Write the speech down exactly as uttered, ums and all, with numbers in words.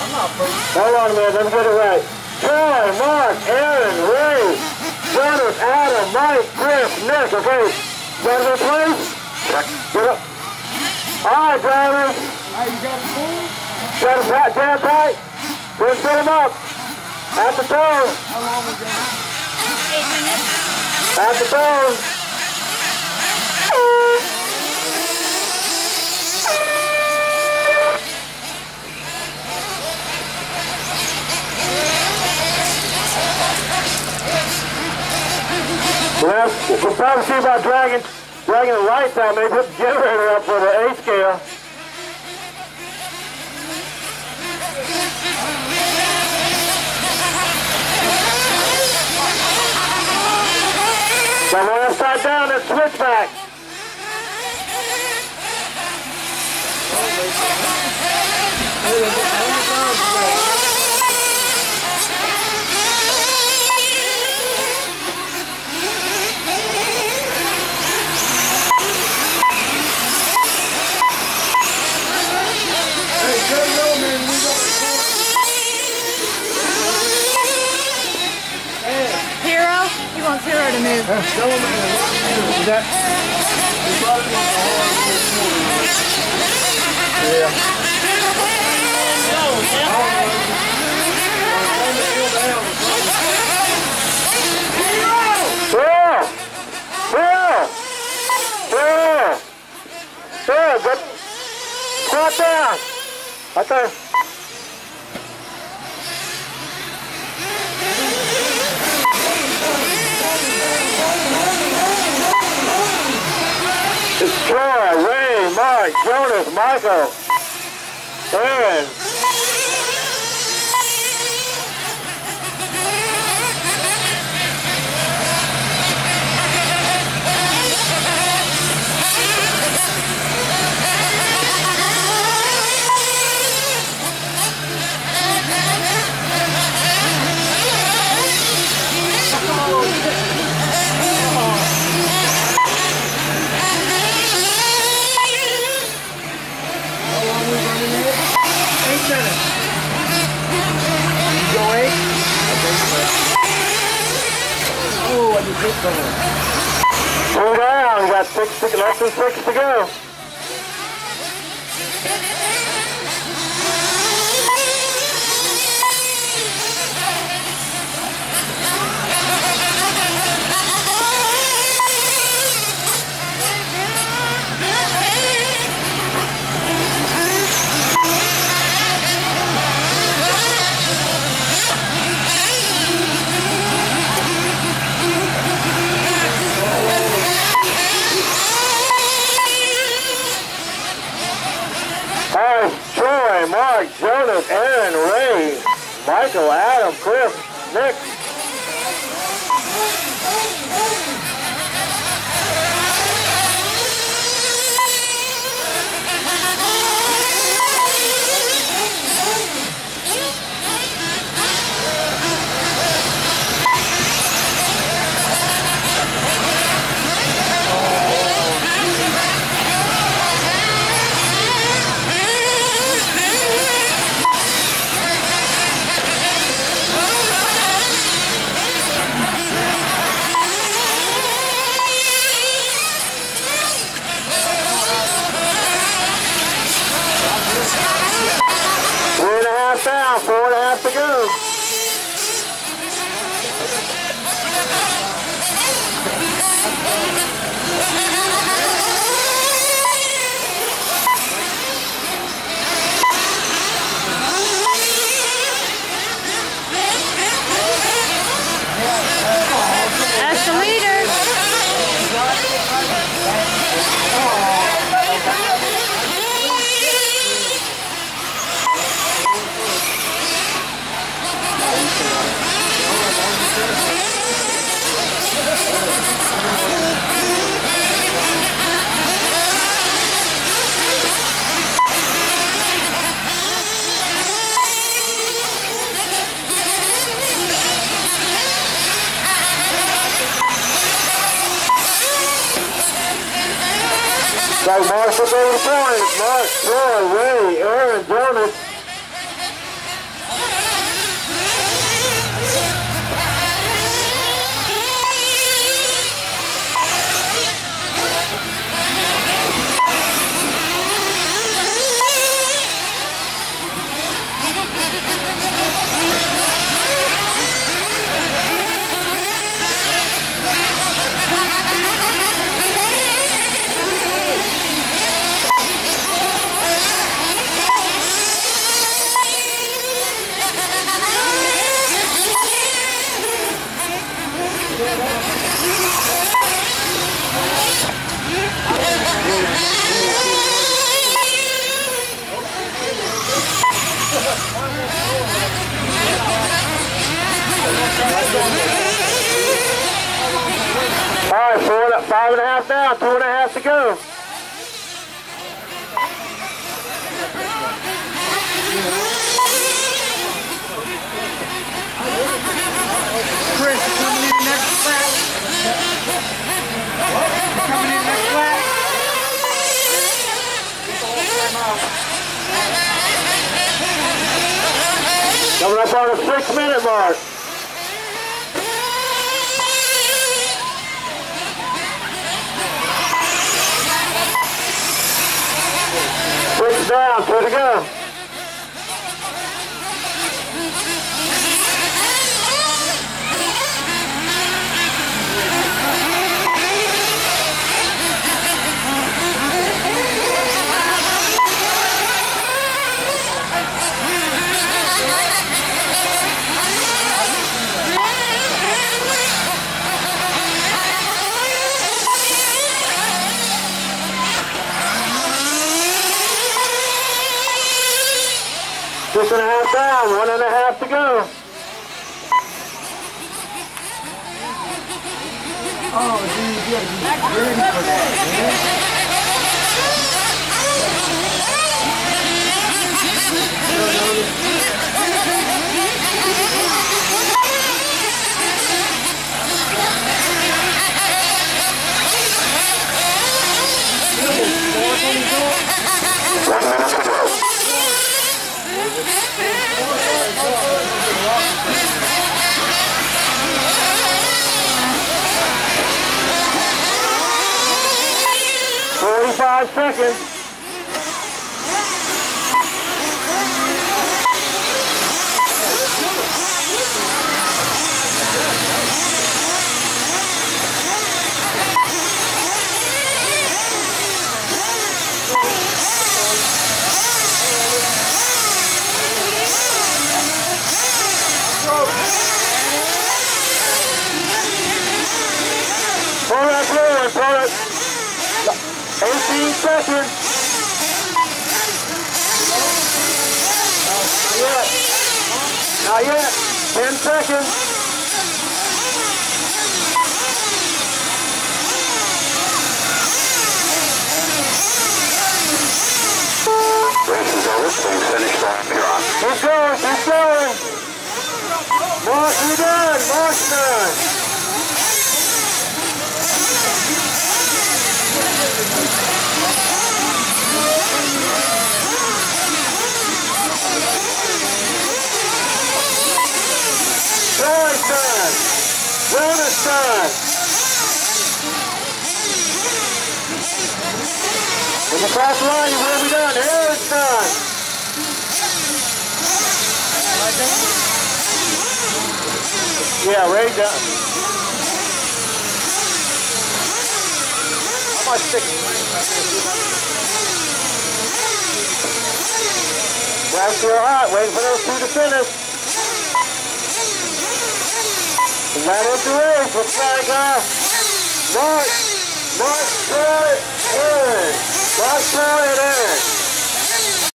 Hold on a minute, let me get it right. Troy, Mark, Aaron, Ray, Jonas, Adam, Mike, Chris, Nick, okay. Got a place? Get up. All right, drivers. Hey, you got a pool? Got a pat down tight. Then set them up. At the toes. How long we got? Eight minutes. At the toes. Well, we'll probably see about dragging, dragging the lights out, maybe put the generator up for the A scale. So we're upside down and switch back. Zero to move. Is that? Yeah. Bill! Bill! Bill! Bill, get... Squat down! Right there. It's Troy, Ray, Mark, Jonas, Michael, Aaron. Slow down, we got six, six, less than six to go. Mark, Jonas, Aaron, Ray, Michael, Adam, Chris, Nick. Down, four and a half to go. That's the leader. So Mark took over the points. Mark, Troy, Ray, Aaron, Jonas. Five and a half down, two and a half to go. Chris, you coming in next lap? You coming in next lap? Coming up on the six minute mark. Six down, two to go. Six and a half down, one and a half to go. Oh, dude, you gotta be ready for that, man. One minute to go. Forty-five seconds. Pull that forward, pull it. eighteen seconds. Not yet. Not yet. ten seconds. Race is over. Please finish lap here on. Keep going, keep going. Moncks, you're done. Moncks done. Troy's done. Jonah's done. When you cross the line, you will be done. Aaron's done. Yeah, Ray done. How much stick? Grab still hot, waiting for those two to finish. And that is the race. Looks like uh, Mark, Mark, Troy, Aaron. Mark, Troy, and Aaron.